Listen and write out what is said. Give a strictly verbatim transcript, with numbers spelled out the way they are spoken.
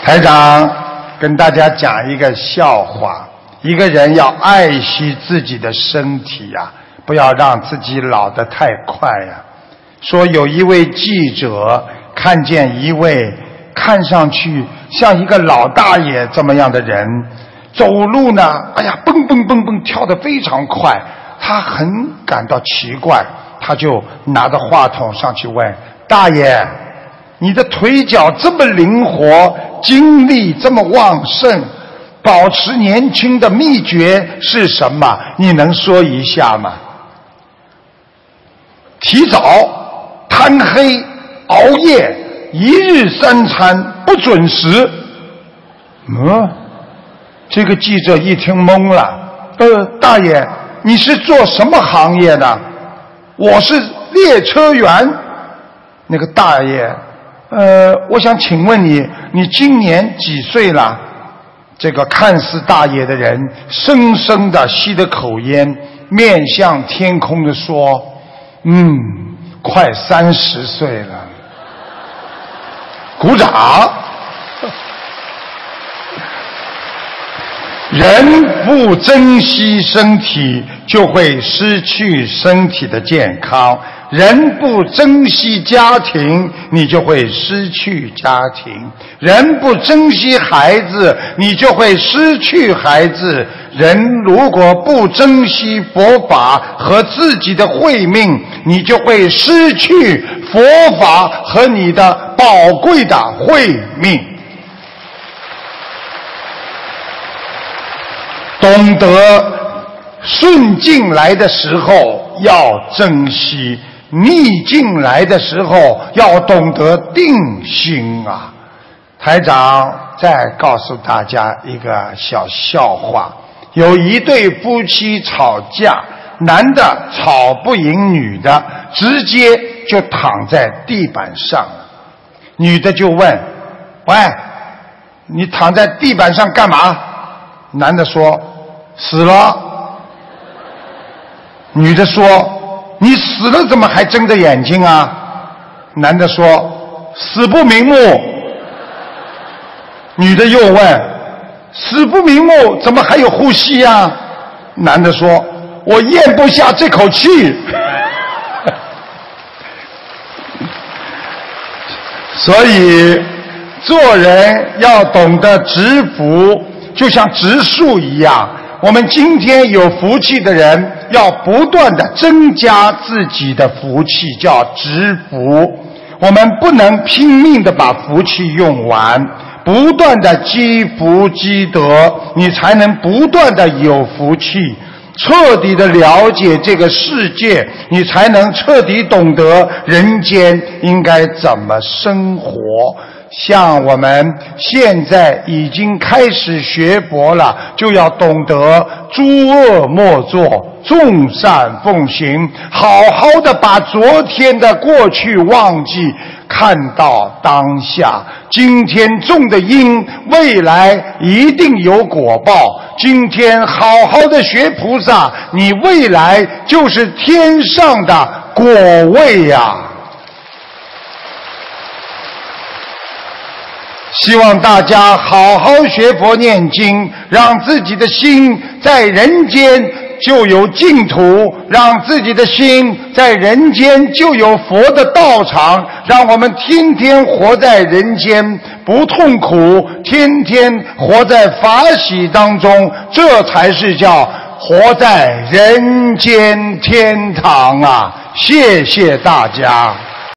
台长跟大家讲一个笑话，一个人要爱惜自己的身体呀、啊，不要让自己老得太快呀、啊。说有一位记者看见一位看上去像一个老大爷这么样的人，走路呢，哎呀，蹦蹦蹦蹦跳得非常快，他很感到奇怪，他就拿着话筒上去问大爷，你的腿脚这么灵活，精力这么旺盛，保持年轻的秘诀是什么？你能说一下吗？提早、贪黑、熬夜，一日三餐不准时。嗯，这个记者一听懵了。呃，大爷，你是做什么行业的？我是列车员。那个大爷，呃，我想请问你，你今年几岁了？这个看似大爷的人深深地吸着口烟，面向天空地说：嗯，快三十岁了。鼓掌。人不珍惜身体，就会失去身体的健康；人不珍惜家庭，你就会失去家庭；人不珍惜孩子，你就会失去孩子；人如果不珍惜佛法和自己的慧命，你就会失去佛法和你的宝贵的慧命。懂得顺境来的时候要珍惜，逆境来的时候要懂得定心啊！台长再告诉大家一个小笑话，有一对夫妻吵架，男的吵不赢女的，直接就躺在地板上，女的就问：喂，你躺在地板上干嘛？男的说：死了。女的说：你死了怎么还睁着眼睛啊？男的说：死不瞑目。女的又问：死不瞑目怎么还有呼吸啊？男的说：我咽不下这口气。所以做人要懂得植福，就像植树一样，我们今天有福气的人要不断的增加自己的福气，叫植福。我们不能拼命的把福气用完，不断的积福积德，你才能不断的有福气。彻底的了解这个世界，你才能彻底懂得人间应该怎么生活。像我们现在已经开始学佛了，就要懂得诸恶莫作，众善奉行，好好的把昨天的过去忘记，看到当下。今天种的因，未来一定有果报。今天好好的学菩萨，你未来就是天上的果位呀！希望大家好好学佛念经，让自己的心在人间就有净土，让自己的心在人间就有佛的道场，让我们天天活在人间不痛苦，天天活在法喜当中，这才是叫活在人间天堂啊！谢谢大家。